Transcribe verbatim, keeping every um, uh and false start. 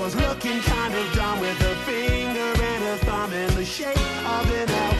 was looking kind of dumb with her finger and her thumb in the shape of an L.